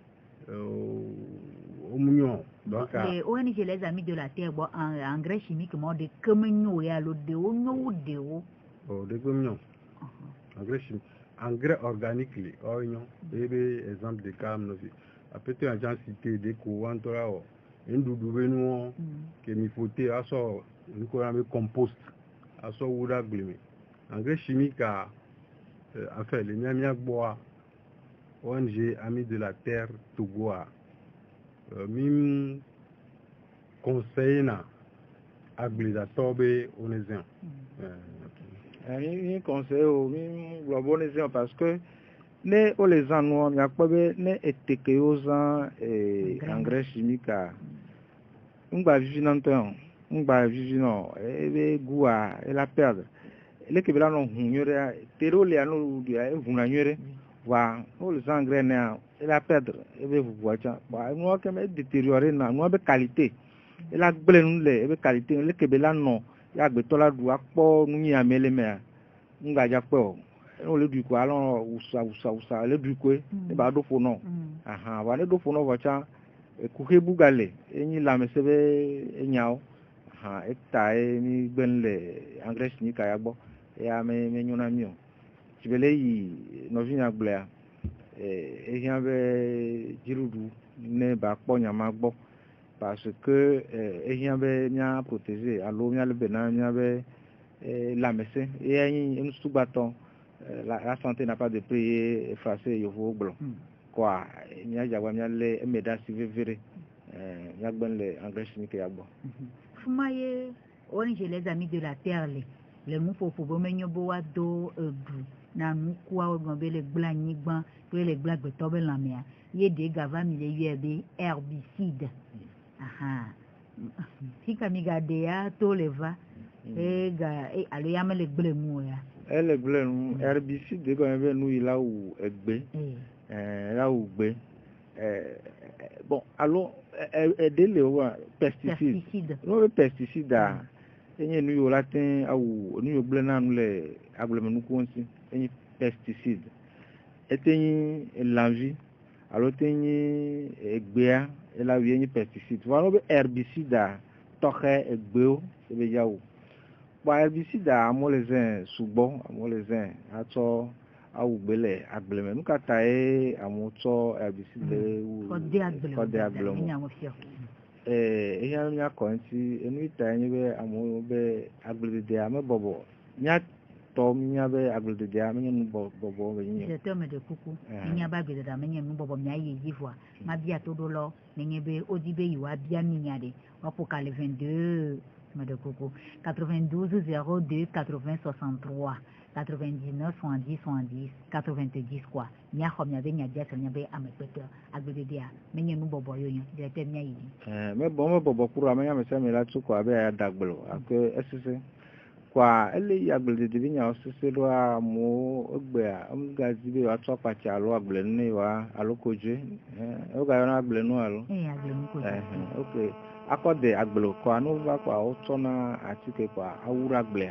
o munyo donc les ONG les amis de la terre bon engrais chimique mo de kemenyo ya lo de o no de o de kemenyo engrais chimique engrais organique li o nyo bebe exemple de cam no vi peut-être un gens cité des courants là ndudu benu ke mi foté aso ni ko amé compost aso wuda glimi engrais chimique enfin les miamia bois ONG Amis de la Terre Togo mim conseil na agriculteur onésien ni conseil o mim globonésien parce que ne o les annuaux n'y a pas ne etekeosa engrais chimique ngba vivinanton ngba vivino ebe gua e la perdre le ke bela no hunyore tero le anu dia e hunanyore wa o les engrais na e la perdre ebe vuacha ba no ke me détériorer na no be qualité e la gbele nu le ebe qualité le ke bela no ya gbe to la du apo nu yin amele me ngba ja pe o on le du quoi alors usa le du quoi e ba do fo no aha wa le do fo no wacha ku ke bugale enyi la mesebe enyao aha ekta mi gbenle engrais chimique ya gbo ya me nyona mi o tibele yi no vinya gblea ehian be jirudu ne ba po nyama gbo parce que ehian be nya protéger alo nya le bena nya be la messe et enyi sugbaton la santé n'a pas de prix effacé yovo blanc quoi nya jagwa nya le meda sivere nya gbenle engrais chimique ya gbo fumaye ONG les amis de la terre le mu fofo bo menyo bo wa do du na nu kwa o gbe le gbla nyigban to le gbla gbe to be lamia ye de gava mi le yebe herbicide aha fika mi gade ya to le va alo ya me le gbele mu ya ele gbele mu herbicide ko be nu ila wu egbe la wu gbe bon alors dele wa pesticide no pesticide enye nu yo latin awu nu yo gbele na nu le agbele nu ko nsi enye pesticide etenyi l'envie alors tenyi egbea ela wi enye pesticide wa no be herbicide toxe egbeo ebe yawo ba herbicide amolezin sugbon amolezin ato awugbele agbeleme nukata amuto herbicide kode agbeleme eya nya konti enu ita enye be amu be agbelede amebobo nya to nya be agbelede amenye nu bobo be nya je te me de kuku nya ba agbelede amenye nu bobo nya ye yivwa ma bia todo lo nenye be odibe yiwa bia minya de opo kale 22 mais de coucou. 92 02 80 63 99 70 70 90 quoi. Nya xom nya be nya dia nya be amepete agbede dia. Me nye nu bobo yo directeur nya yi. Me bon me bobo kura me nya me se me la tu kwa be ya dagbelo ake esese kwa ele ya agbede de nya osese do a mo ogbe a gazi be wa to pa cha lo agbele ni wa alokoje o ga na agbele nu alo Agbele nu ko. Okay akode agbelo kwa no va kwa o to na atike kwa awura agbele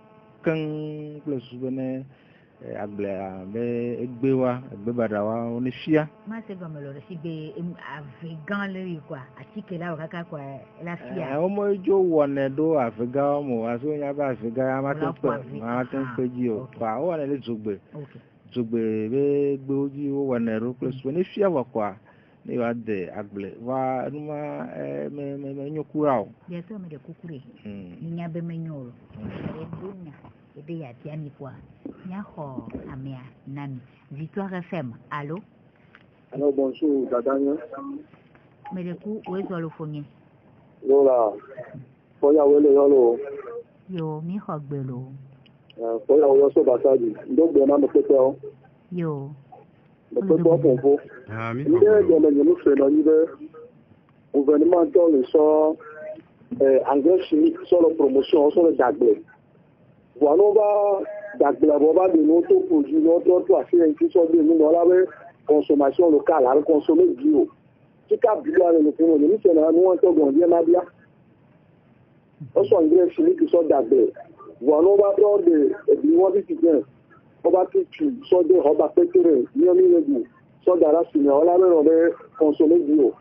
kan plus bene agbele be egbe wa egbe bada wa oni fia Ma se comme le si be avegan le quoi atike la kaka kwa la fia o mo jo wona do afega mo aso nya ba afega ma ten pe ji o kwa o wona le zogbe zogbe be gbe oji o wona ro plus oni fia wa kwa ni wa de agbele wa numa me nyokura o bien sûr me de kukure nya be me nyoro e dunya ebe ya tiani kwa nya ho amia nani Victoire FM allô. Alors bonjour Dadanya. Me de ku we zo lo fonye Lola foya wele yolo yo mi ho gbelo foya wo so basadi ndogbe na mepete o yo mepete o ponfo mi ile de me ni fe no ni be gouvernement to le so engrais chimique sur la promotion sur le dagble voilà va dagble va de notre produit notre to affaire qui sont de nous la consommation locale à consommer bio qui cap bio le pour nous c'est là nous en tant que na bia on soit engrais chimique qui sont dagble voilà va prendre de bio quotidien on va tout sur des robes à pétrer bien mis sur dans la chimie on va consommer bio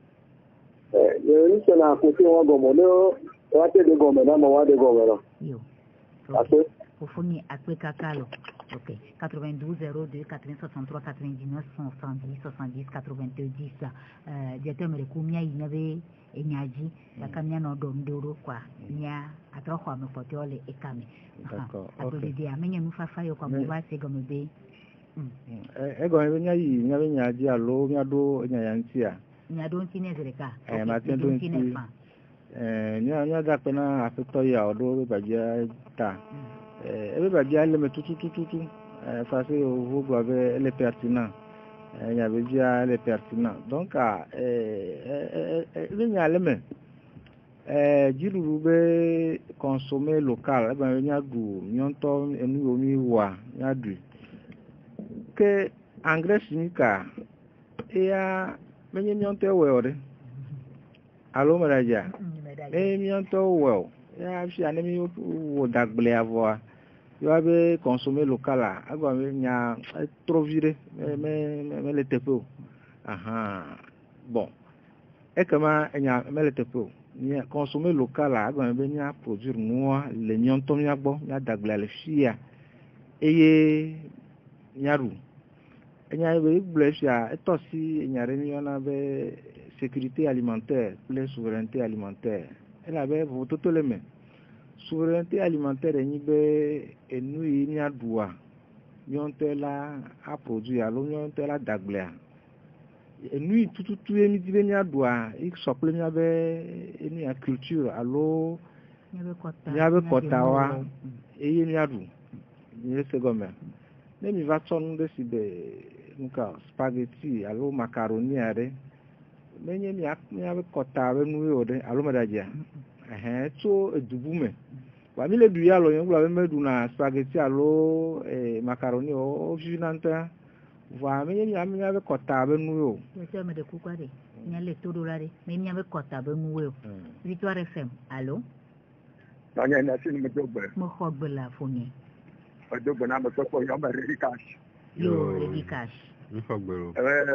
c'est là côté on gomono on va te de gomena mo wa de gomena yo après pour fournir akwe kakalo. OK. 92 02 463 99 70 70 90. Directeur me kumia inave enyaji yakamia no domdoro kwa nya atrokwa me fotiole ekame. D'accord. Abode dia amenye mufafa yo kwa muba se gomebe. Ego nya yi nya be nya ji alo nya do nya yantia. Nya do ntine zereka. Ma ten do ntine fa. Nya da pena afeto ya odo be bagia ta. Ebe bagia le me tutu face au vous avez les pertinents. Il y avait déjà les pertinents. Donc il y a le même. Jiru be consommer local. Ben il y a du nyonto enu omi wa, il y a du que engrais chimique et a menye nyonto we ore. Allo meraja. Nyonto we. Ya fi anemi wo dagbele avoir. Il avait consommé local là, il y a trop viré, mais le tepo. Bon. Et comment il y a le tepo? Il y a consommé local là, il y a produire moi, les nyontom y a bon, il y a d'agla le chia. Et il y a roux. Il y a eu blessé, et aussi il y a une sécurité alimentaire, la souveraineté alimentaire. Elle avait voté tous les mains. Souveraineté alimentaire et nous il y a droit la à produire alors la daglea et nous tout il y a droit il s'appelle il y avait une culture alors il y avait kotawa et il y a du il est second même il va sonner de spaghetti alors macaroni are mais il y avait kotawa nous alors madadia so edubume wa mi le du ya lo yen gba me du na spaghetti alo macaroni o finanta wa me yen mi ave kota be nu yo se me de ku kwa de nya le to dolare me nya be kota be nu yo Victoire FM allô anya na sin me dogbe mo khogbe la foni o dogbe na me ko yo ma ready cash yo ready cash mi khogbe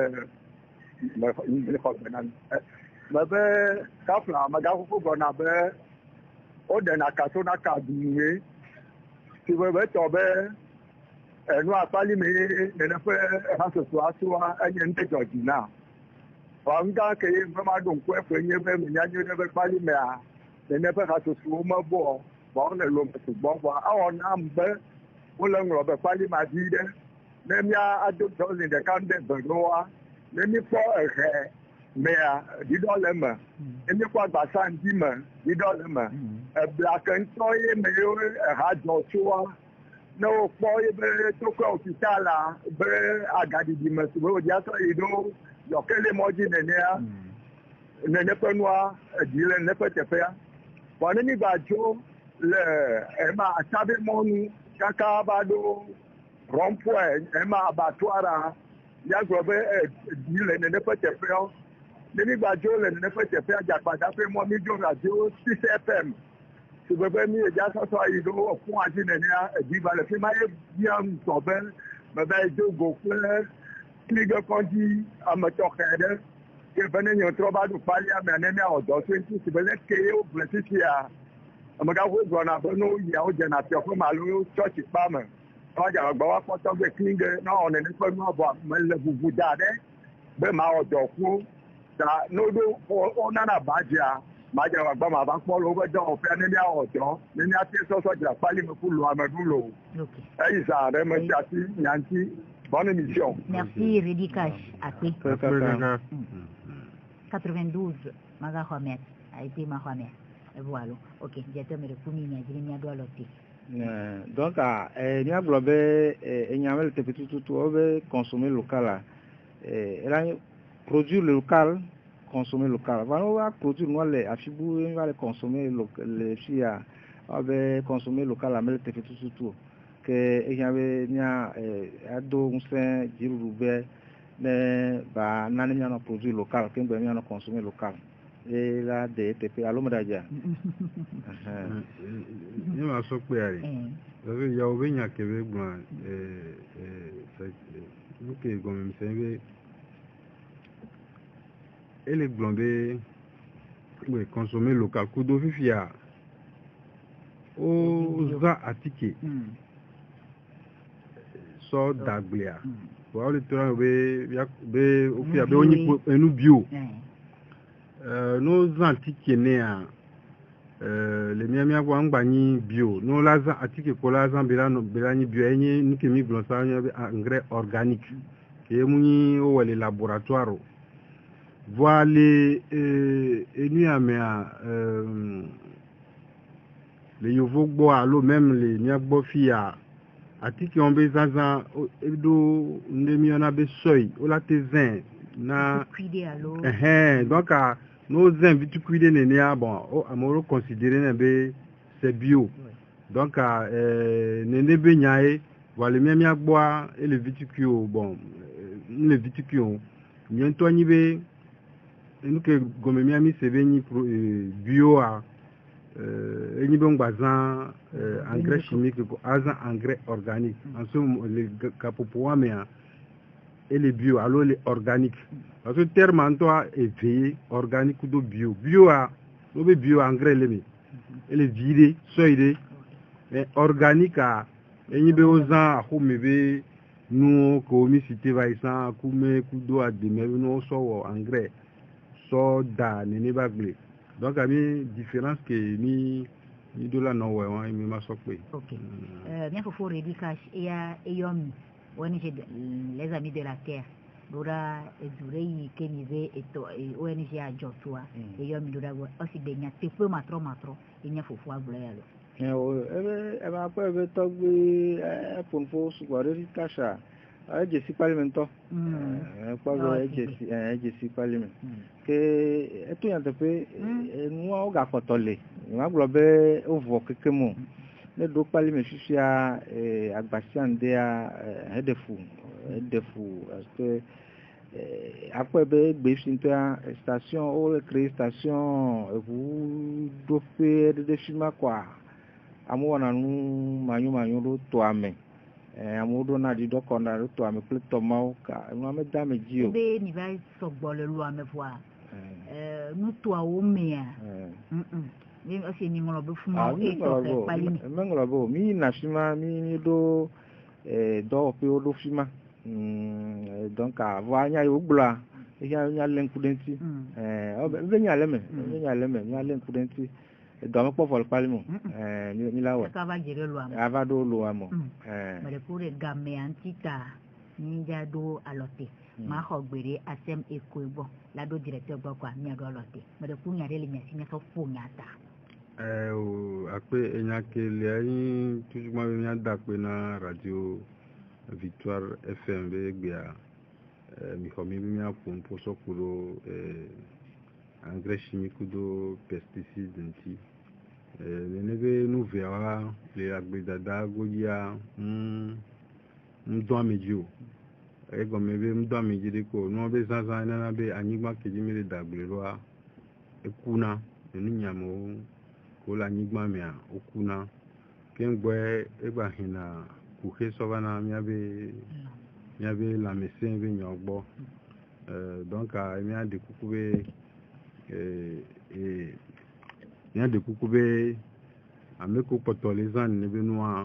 me khogbe na me be kafla ma ga fu go na be o de na kaso na ka duwe ti we be to be enu apali mi ne na fe ha so so aso enye nte joji na wa nga ke be ma dun ko e nye be mi nya nye be pali me a ne fe ha so so ma bo ba o ne lo me so bo ba a o na mbe o le ngro be pali ma di de ne mi a ado to ni de kan de be no wa ne mi fo ehe mais didɔ le me emi kɔ agbasa ŋdi me didɔ le me eblakentɔ ye me ye ha dzɔ tsoa ne wokpɔ ye be tokɔ hospital la be agaɖiɖi me si be wòdi atɔ yi ɖo yɔkele mɔdzi nenea nene ƒe nua eɖi le nene ƒe teƒea vɔ ne mi gba dzo le ema atsabe mɔnu kaka va ɖo rɔmpɔe ema abattoir míagblɔ be eɖi le nene ƒe teƒea ne mi gba dzo le nene ƒe teƒea dzakpadaƒe mɔ mi dzo radio 6 FM si be be mi edza sɔsɔ yi ɖo ƒua dzi nenea eɖi va le fi ma ye bia ŋutɔ be meva yi do go kple klige kɔdzi ametɔxɛ ɖe ke be ne nyɔtrɔ va ɖo kpalia mea ne miawɔ dɔ tso ŋuti si be leke ye wogblẽ tisia amegawo gblɔna be ne woyia wodzena fiɔƒe me alo tsɔtsi kpa me ɔdzagba woakpɔtɔ be klige na wɔ nene ƒe nua vɔ mele ʋuʋu da ɖe be mawɔ dɔ ƒo ta ne woɖo wonana badzia madzagba mava kpɔ le woƒe dɔwɔƒea ne miawɔ dɔ ne miate sɔsɔ dzra kpali me ƒu lo ame ɖu lo eyi zã ɖe me si asi nyanti bonne émission. Merci Redikash Até 92 Maga Homer a été ma Homer. Et voilà. Ok, j'ai terminé le premier il y a deux lotis. Donc il y a globé il y a le petit tout consommer local là. Produire local, consommer local. Voilà, on va produire nous les afibou, on va les consommer les filles on va consommer local à mettre tout que il y avait nia ado unse jirube ne ba nani nya produire local que ben nya consommer local et là de TP alo madaja ni ma so pe ari donc ya o benya kebe gba luke gomi msenbe ele glombe we consommer local kudo fifia o za atike so daglia wa le tra be o fia be oni enu bio no za atike ne a le miamia kwa ngbani bio no la za atike ko la za belani bio enyi nke mi glonsa nya engrais organique ke muni o wale laboratoire voile enu amea le yovo gbo alo même le miagbo fia atiki on be zaza edo ndemi ona be soy o la te zin na cuide alo donc no zin vitu cuide ne ne bon o amoro considérer na be c'est bio donc ne be nyae voilà miagbo et le viticule bon le viticule nyento ni be nuke gome miami seveni bio a eni bon bazan engrais chimique ko azan engrais organique en somme le capopoa mea et le bio alors les organique parce que terme en toi est veillé organique do bio a no be bio engrais lemi et le vide soide mais organique a eni be ozan a homebe nous ko mi cité va isan kume kudo a de me no so engrais so da nene bagle donc ami différence que ni de la no wa mi ma so pe OK bien faut Redikash et yomi ONG les amis de la terre dora edurei kenive eto ONG a jotua et yomi dora aussi benya te peu matro et nya fofu aglo yalo ebe apa ebe togbe ponfo suwa Redikasha Jesi parlemento Jesi parlement que eto yantepe nwa o ga potole nwa globe ovo kekemo ne do parlement fifia agbasiande a hedefu parce que après be finta station o créer station vous do faire de filma quoi amona nu manyu do to ame amudo na di dokonda to ame pleto mau ka no me dame jio be ni vai so gbole lu ame voa nu to awo mea ni o ni ngolo be fuma e to pali ni me ngolo bo mi na fima mi do do pe o do fima donc a voa nya yo gbla nya len kudenti o be nya leme nya len kudenti donc pour le parlement ni la wa ka va jere lo amo ava do lo amo mais pour gamme antita ni ja do alote ma ho gbere asem eko igbo lado directeur gbo kwa mi agolote me de kunya rele nya sinya so fu nya ta ape enya kele ayin tujuma nya da pe na radio Victoire FM be gbia mi komi mi apun poso kuro engrais chimique do pesticide nti nenebe nu vera le agbedada goya ndo mejo ego mebe ndo meji ko no be sansan na be anyigba keji mere dagbero a ekuna enu nyamo ko la anyigba me a okuna kengbe egba hina kuke sovana miabe la mesin be nyogbo donc a mi a de kukube il y a des coucoués avec les ne benoît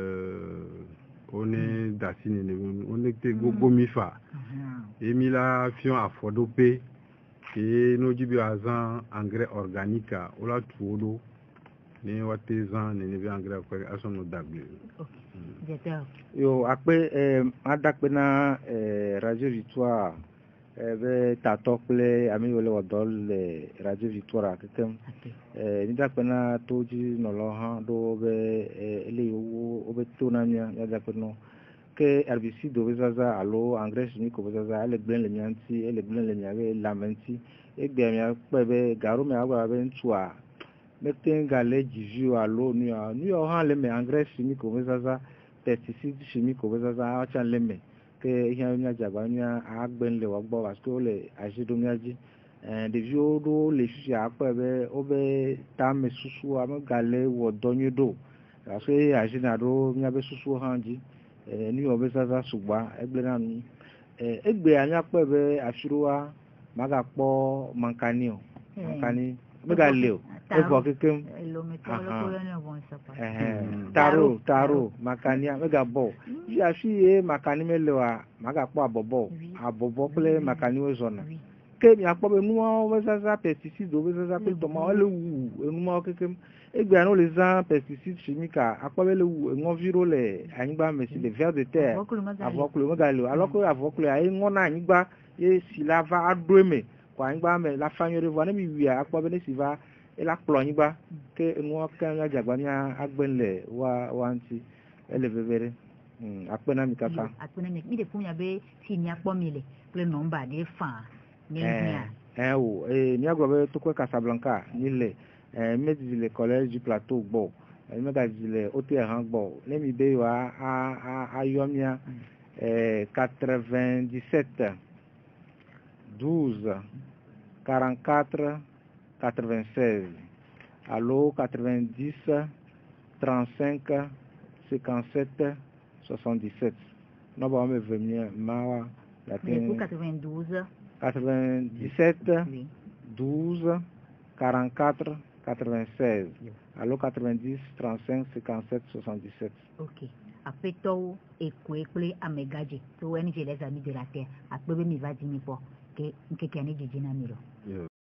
on est d'assine on était gogo mifa et mila fion à fodopé et nos jibi azan engrais organique ou la tuodo ne watezan ne be engrais à son odable yo après adakpe na radio Victoire be tatokle ami wole wadol radio Victoire kekem ni dakpena toji no lo han do be ele wo be tonanya ya dakpeno ke herbicide do bezaza alo engrais chimique bezaza ele gben le nyanti ele gben le nyawe lamenti egbe mi apebe garo mi agba be ntua meten gale jivu alo ni han le me engrais chimique bezaza pesticide chimique bezaza acha le me ke ihe nya jabanya agben le wagbo parce que le ajidomyaji de viodo le fifi apebe obe tame susu am gale wo donyodo parce que ajina do nya be susu hanji ni obe zaza sugba egbe na nu egbe anya pebe ashiruwa maga po mankani mega leo ebo kekem taro makania mega bo fi afi makani melewa maga po abobo ple makani ozona ke mi apo be nuwa wezaza pesticide wezaza pe to ma le wu enuma kekem egbe an le zan pesticide chimique apo be le wu enviro le anigba mesi de ver de terre avoklo mega le alors que avoklo ay ngona anigba ye silava adreme kwa anigba me la fanyore vo na mi wi apo be ne siva e la plonigba ke enuma kan ya jagbanya agbenle wa anti ele bebere apena mi kaka apena mi de punya be sinya pomile ple nomba de fa ni agba to ko Casablanca ni le médecin le collège du plateau gbo me ga le hôtel han gbo le mi be wa a yomia 97 12 44 96 allo 90 35 57 77 no ba me venir mawa la 92 97 12 44 96 allo 90 35 57 77. Ok. Après tout, et quoi amégaje, tout un les amis de la terre, après mi va dire pour que quelqu'un ait du dynamite.